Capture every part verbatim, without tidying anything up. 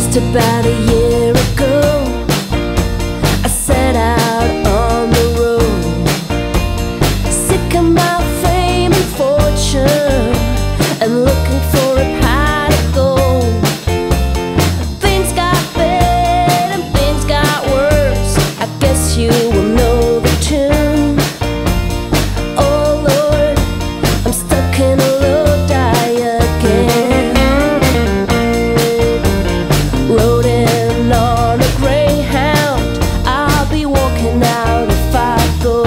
Just about a year ago, I set out on the road, sick of my fame and fortune, and looking for a pot of gold. Things got bad and things got worse, I guess you will know the tune. Oh Lord, I'm stuck in a low die again. Loading on a Greyhound, I'll be walking out if I go.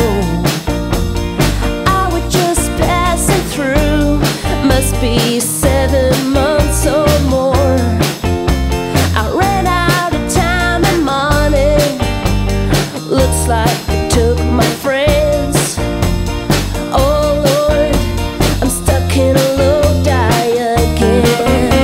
I was just passing through, must be seven months or more. I ran out of time and money, looks like they took my friends. Oh Lord, I'm stuck in a low die again.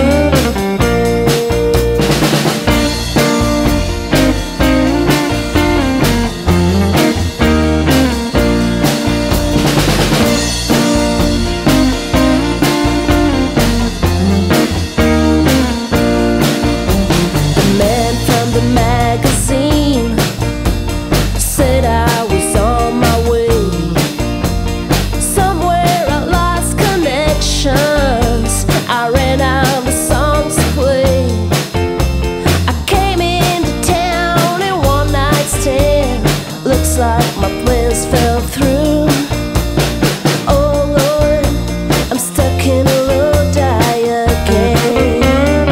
The magazine said I was on my way. Somewhere I lost connections, I ran out of songs to play. I came into town in one night stand, looks like my plans fell through. Oh Lord, I'm stuck in a low die again.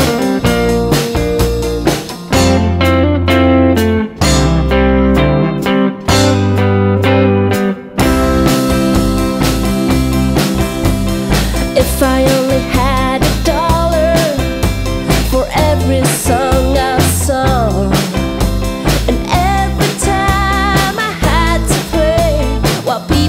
If I only had a dollar for every song I sung, and every time I had to pray while people